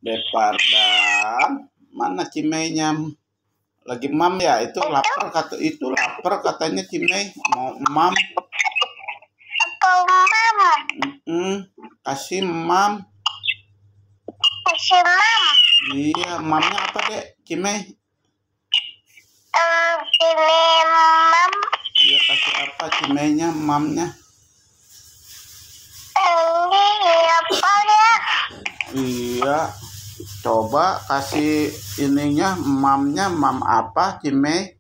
Depardan, mana Cimeinya? Lagi mam ya? Itu lapar katanya Cimei mau mam. Kasih mam. Iya, mamnya apa dek? Cimei? Mam. Iya, kasih apa Cimeinya, mamnya? Iya, coba kasih ininya, mamnya, mam apa Cimei?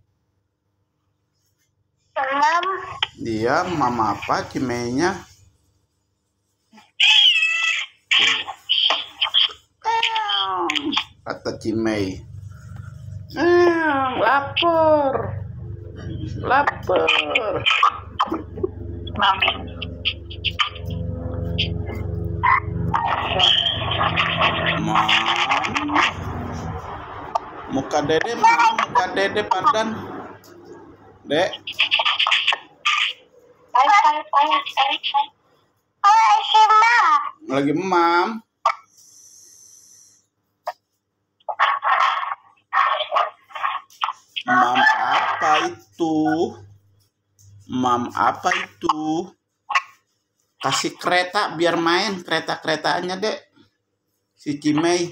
Mam. Dia mam apa Cimeinya? Kata Cimei. Lapar. Mam. Mam. Muka dede mana? Muka dede padan. Dek. Lagi mam. Mam apa itu? Mam apa itu? Kasih kereta biar main kereta-keretaannya dek. Si Cimei.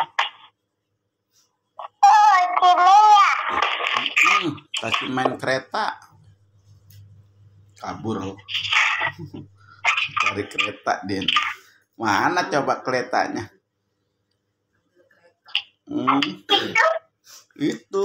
Kasih main kereta. Kabur loh. Cari kereta dia. Mana coba keretanya? Itu.